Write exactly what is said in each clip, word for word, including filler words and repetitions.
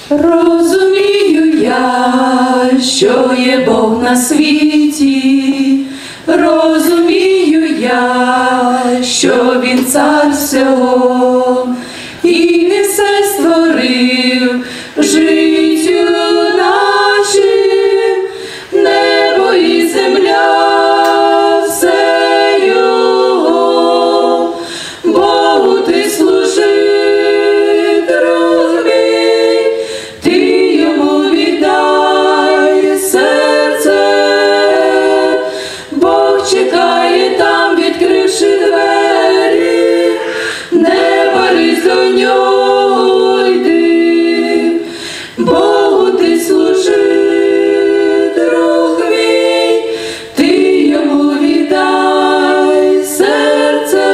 Розумію я, що є Бог на світі, розумію я, що Він цар всього, і Він все створив життю нашим, небо і земля, все Його. Богу ти служи, друг мій, ти Йому віддай серце. Бог чекає там, відкривши двері, не борись до Нього, йди. Богу ти служи, друг мій, ти Йому віддай серце.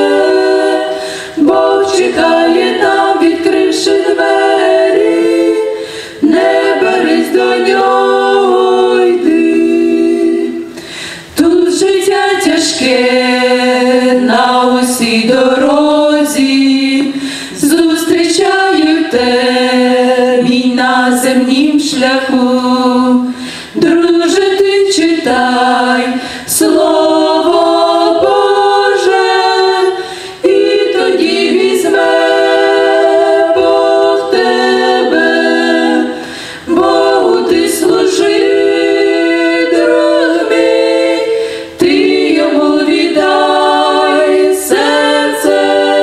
Бог чекає там, відкривши двері, не борись до Нього, йди. Тут життя тяжке на усій дорозі, зустрічаю темінь на земнім шляху. Друже, ти читай Слово Боже, і тоді візьме Бог тебе. Богу ти служи, друг мій, ти Йому віддай серце.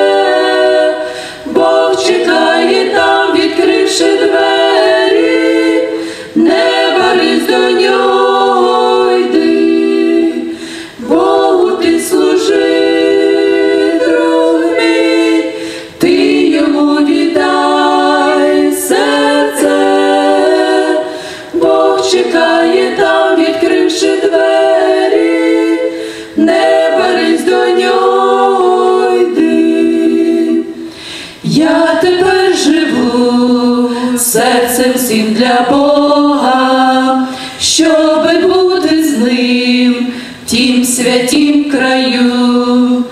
Бог чекає там, відкривши двері, не борись до Нього, йди. Богу ти служи, друг мій, ти Йому віддай серце. Бог чекає там, відкривши двері, не борись до Нього, йди. Я тепер живу серцем всім для Бога, щоби бути з Ним в тім святім краю.